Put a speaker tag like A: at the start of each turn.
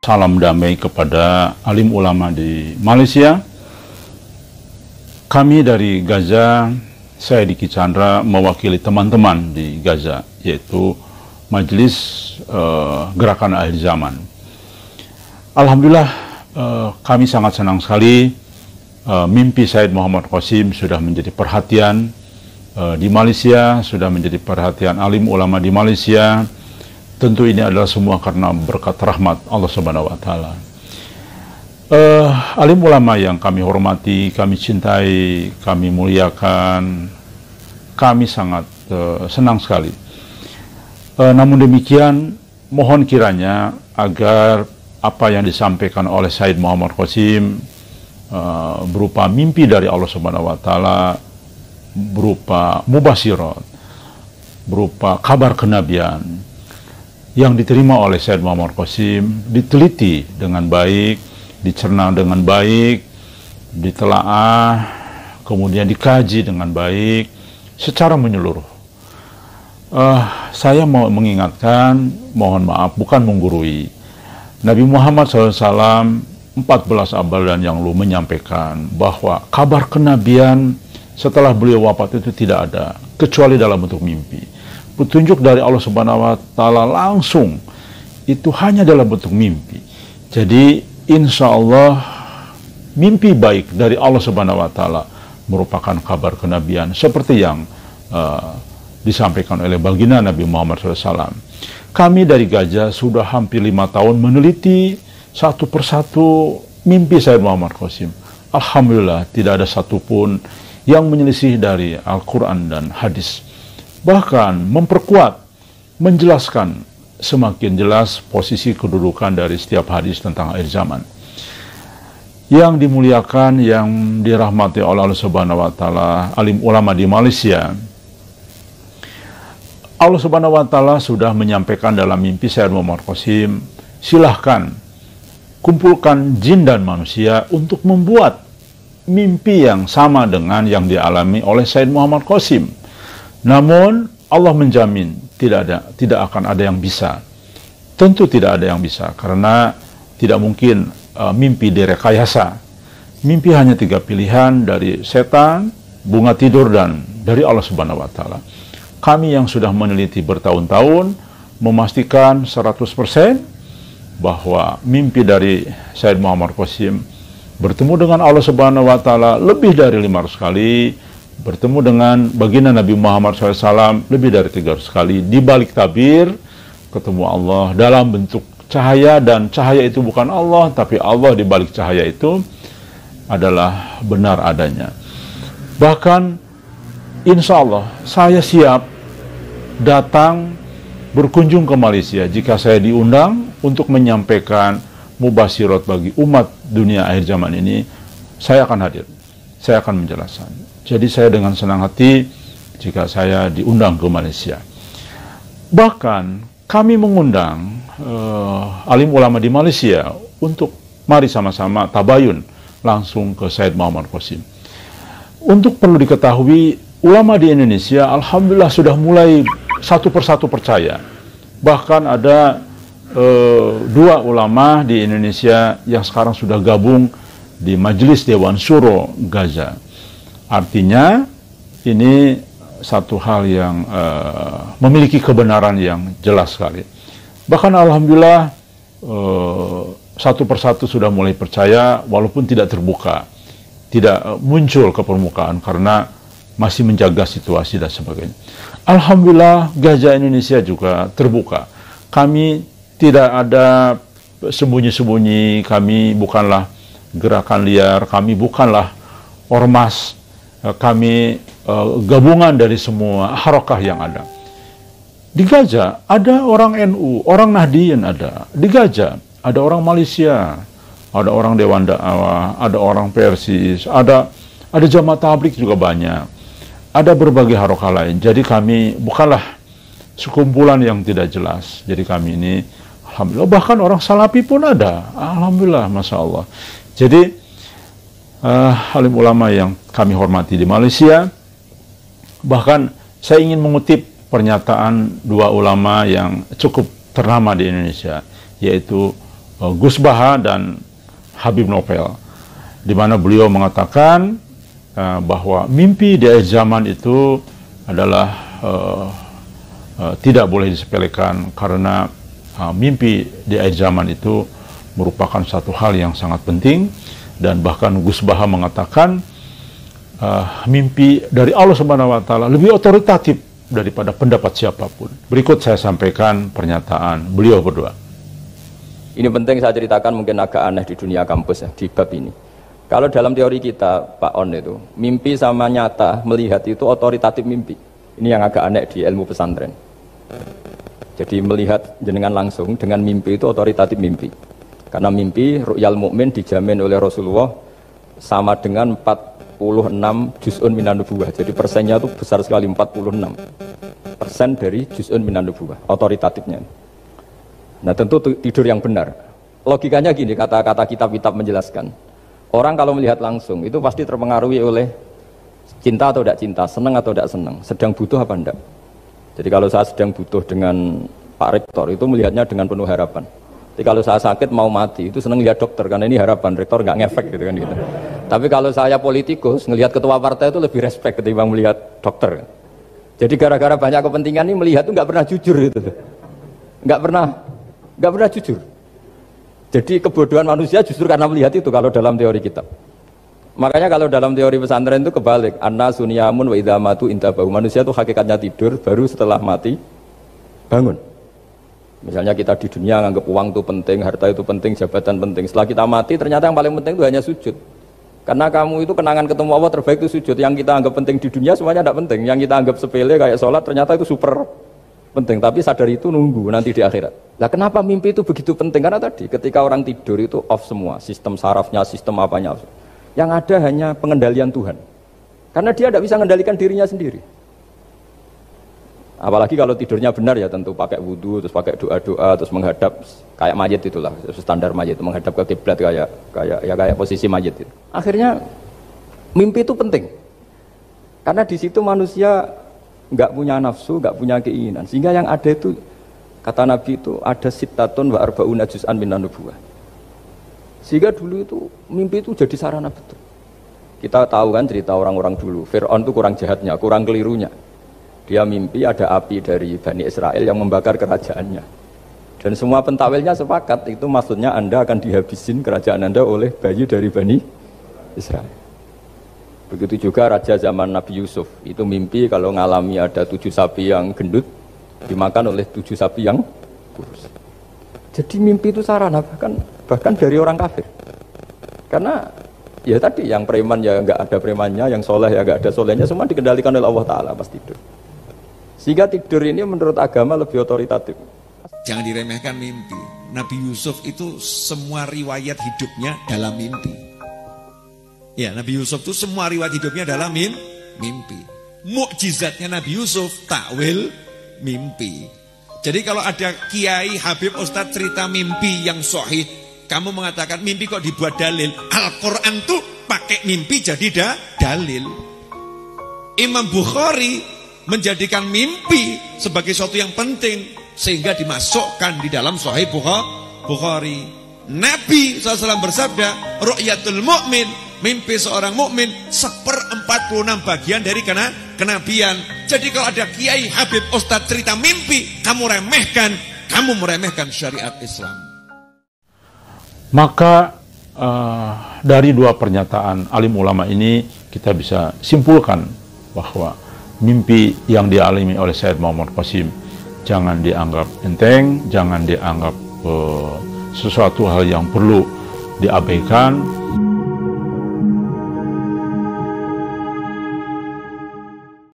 A: Salam damai kepada alim ulama di Malaysia. Kami dari Gaza, saya Diki Chandra mewakili teman-teman di Gaza, yaitu Majelis Gerakan Akhir Zaman. Alhamdulillah, kami sangat senang sekali mimpi Said Muhammad Qasim sudah menjadi perhatian di Malaysia, sudah menjadi perhatian alim ulama di Malaysia. Tentu ini adalah semua karena berkat rahmat Allah Subhanahu wa Ta'ala. Alim ulama yang kami hormati, kami cintai, kami muliakan, kami sangat senang sekali. Namun demikian, mohon kiranya agar apa yang disampaikan oleh Said Muhammad Qasim berupa mimpi dari Allah Subhanahu wa Ta'ala, berupa mubasyirat, berupa kabar kenabian yang diterima oleh Said Muhammad Qasim, diteliti dengan baik, dicerna dengan baik, ditelaah, kemudian dikaji dengan baik secara menyeluruh. Saya mau mengingatkan, mohon maaf, bukan menggurui. Nabi Muhammad SAW 14 abad dan yang lalu menyampaikan bahwa kabar kenabian setelah beliau wafat itu tidak ada, kecuali dalam bentuk mimpi. Petunjuk dari Allah Subhanahu wa Ta'ala langsung itu hanya dalam bentuk mimpi. Jadi insya Allah mimpi baik dari Allah Subhanahu wa Ta'ala merupakan kabar kenabian seperti yang disampaikan oleh baginda Nabi Muhammad SAW. Kami dari Gaza sudah hampir 5 tahun meneliti satu persatu mimpi Said Muhammad Qasim. Alhamdulillah tidak ada satupun yang menyelisih dari Al-Quran dan hadis. Bahkan memperkuat, menjelaskan semakin jelas posisi kedudukan dari setiap hadis tentang akhir zaman. Yang dimuliakan, yang dirahmati oleh Allah Subhanahu wa Ta'ala, alim ulama di Malaysia. Allah Subhanahu wa Ta'ala sudah menyampaikan dalam mimpi Said Muhammad Qasim, silahkan kumpulkan jin dan manusia untuk membuat mimpi yang sama dengan yang dialami oleh Said Muhammad Qasim. Namun Allah menjamin tidak akan ada yang bisa. Tentu tidak ada yang bisa karena tidak mungkin mimpi direkayasa. Mimpi hanya 3 pilihan dari setan, bunga tidur, dan dari Allah Subhanahu wa Ta'ala. Kami yang sudah meneliti bertahun-tahun memastikan 100% bahwa mimpi dari Said Muhammad Qasim bertemu dengan Allah Subhanahu wa Ta'ala lebih dari 500 kali, bertemu dengan baginda Nabi Muhammad SAW lebih dari 300 kali, di balik tabir ketemu Allah dalam bentuk cahaya, dan cahaya itu bukan Allah, tapi Allah di balik cahaya itu adalah benar adanya. Bahkan insya Allah saya siap datang berkunjung ke Malaysia jika saya diundang untuk menyampaikan mubasyirat bagi umat dunia akhir zaman ini. Saya akan hadir, saya akan menjelaskan. Jadi saya dengan senang hati jika saya diundang ke Malaysia. Bahkan kami mengundang alim ulama di Malaysia untuk mari sama-sama tabayun langsung ke Said Muhammad Qasim. Untuk perlu diketahui, ulama di Indonesia alhamdulillah sudah mulai satu persatu percaya. Bahkan ada 2 ulama di Indonesia yang sekarang sudah gabung di Majelis Dewan Syuro Gaza. Artinya ini satu hal yang memiliki kebenaran yang jelas sekali. Bahkan alhamdulillah satu persatu sudah mulai percaya walaupun tidak terbuka, tidak muncul ke permukaan karena masih menjaga situasi dan sebagainya. Alhamdulillah Gaza Indonesia juga terbuka. Kami tidak ada sembunyi-sembunyi, kami bukanlah gerakan liar, kami bukanlah ormas. Kami gabungan dari semua harakah yang ada. Di Gaza ada orang NU, orang Nahdien ada. Di Gaza ada orang Malaysia, ada orang Dewan Dakwah, ada orang Persis, ada jamaah tabligh juga banyak. Ada berbagai harakah lain. Jadi kami bukanlah sekumpulan yang tidak jelas. Jadi kami ini alhamdulillah, bahkan orang Salafi pun ada. Alhamdulillah, Masya Allah. Jadi alim ulama yang kami hormati di Malaysia. Bahkan saya ingin mengutip pernyataan 2 ulama yang cukup ternama di Indonesia, yaitu Gus Baha dan Habib Nopel, di mana beliau mengatakan bahwa mimpi di akhir zaman itu adalah tidak boleh disepelekan, karena mimpi di akhir zaman itu merupakan satu hal yang sangat penting. Dan bahkan Gus Baha mengatakan mimpi dari Allah Subhanahu wa Ta'ala lebih otoritatif daripada pendapat siapapun. Berikut saya sampaikan pernyataan beliau berdua.
B: Ini penting saya ceritakan, mungkin agak aneh di dunia kampus ya, di bab ini. Kalau dalam teori kita, Pak On, itu mimpi sama nyata, melihat itu otoritatif mimpi. Ini yang agak aneh di ilmu pesantren. Jadi melihat jenengan langsung dengan mimpi itu otoritatif mimpi. Karena mimpi ru'yal mukmin dijamin oleh Rasulullah sama dengan 46 juz'un minan nubuwah. Jadi persennya itu besar sekali, 46% dari juz'un minan nubuwah, otoritatifnya. Nah tentu tidur yang benar. Logikanya gini, kata-kata kitab-kitab menjelaskan. Orang kalau melihat langsung itu pasti terpengaruhi oleh cinta atau tidak cinta, senang atau tidak senang, sedang butuh apa enggak. Jadi kalau saya sedang butuh dengan Pak Rektor itu melihatnya dengan penuh harapan. Jadi kalau saya sakit mau mati itu senang lihat dokter karena ini harapan, Rektor nggak ngefek gitu kan gitu. Tapi kalau saya politikus ngelihat ketua partai itu lebih respect ketimbang melihat dokter. Jadi gara-gara banyak kepentingan ini melihat itu nggak pernah jujur gitu. Nggak pernah jujur. Jadi kebodohan manusia justru karena melihat itu kalau dalam teori kitab. Makanya kalau dalam teori pesantren itu kebalik. Anna sunyamun wa idza matu intabahu. Manusia itu hakikatnya tidur, baru setelah mati bangun. Misalnya kita di dunia nganggap uang itu penting, harta itu penting, jabatan penting. Setelah kita mati ternyata yang paling penting itu hanya sujud. Karena kamu itu kenangan ketemu Allah terbaik itu sujud. Yang kita anggap penting di dunia semuanya tidak penting. Yang kita anggap sepele kayak sholat ternyata itu super penting, tapi sadar itu nunggu nanti di akhirat. Nah kenapa mimpi itu begitu penting? Karena tadi ketika orang tidur itu off semua, sistem sarafnya, sistem apanya. Yang ada hanya pengendalian Tuhan. Karena dia tidak bisa mengendalikan dirinya sendiri. Apalagi kalau tidurnya benar ya tentu pakai wudhu, terus pakai doa-doa, terus menghadap kayak mayit itulah, standar mayit, menghadap ke kiblat kayak posisi mayit itu. Akhirnya mimpi itu penting. Karena di situ manusia nggak punya nafsu, nggak punya keinginan, sehingga yang ada itu kata Nabi itu ada sittatun wa arba'una juz'an minan nubuwah. Sehingga dulu itu mimpi itu jadi sarana betul. Kita tahu kan cerita orang-orang dulu, Fir'aun itu kurang jahatnya, kurang kelirunya. Dia mimpi ada api dari Bani Israel yang membakar kerajaannya. Dan semua pentawilnya sepakat itu maksudnya Anda akan dihabisin kerajaan Anda oleh bayi dari Bani Israel. Begitu juga raja zaman Nabi Yusuf, itu mimpi kalau ngalami ada 7 sapi yang gendut dimakan oleh 7 sapi yang kurus. Jadi mimpi itu sarana bahkan dari orang kafir. Karena ya tadi yang preman ya nggak ada premannya, yang soleh ya nggak ada solehnya, semua dikendalikan oleh Allah Ta'ala pas tidur. Sehingga tidur ini menurut agama lebih otoritatif.
C: Jangan diremehkan mimpi. Nabi Yusuf itu semua riwayat hidupnya dalam mimpi. Ya, Nabi Yusuf itu semua riwayat hidupnya dalam mimpi. Mukjizatnya Nabi Yusuf takwil mimpi. Jadi kalau ada kiai, habib, ustadz cerita mimpi yang sahih, kamu mengatakan mimpi kok dibuat dalil. Al-Quran tuh pakai mimpi jadi dalil. Imam Bukhari menjadikan mimpi sebagai sesuatu yang penting sehingga dimasukkan di dalam Sahih Bukhari. Nabi SAW bersabda, ru'yatul mu'min, mimpi seorang mukmin 1/46 bagian dari kenabian. Jadi kalau ada kiai, habib, ustadz cerita mimpi, kamu meremehkan syariat Islam.
A: Maka dari dua pernyataan alim ulama ini kita bisa simpulkan bahwa mimpi yang dialami oleh Sayyid Muhammad Qasim jangan dianggap enteng, jangan dianggap sesuatu hal yang perlu diabaikan.